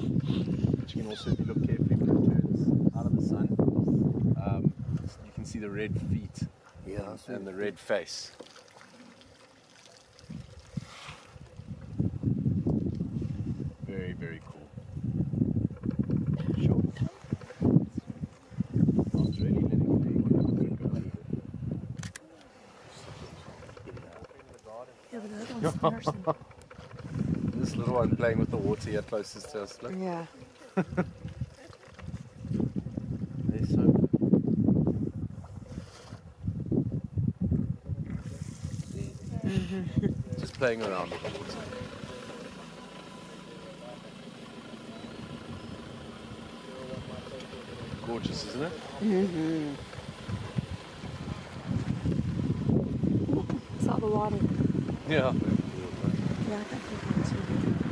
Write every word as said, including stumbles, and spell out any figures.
But you can also, if you look carefully when it turns out of the sun, um, you can see the red feet Yeah, and, and the red face. Very, very cool. Sure. I was really letting you have a good go. Yeah, but the other one's nursing. This little one playing with the water here closest to us. Look. Yeah. They're so good. See? Just playing around with the water. Gorgeous, isn't it? Mm-hmm. Saw the water. Yeah. Yeah, I think we can too.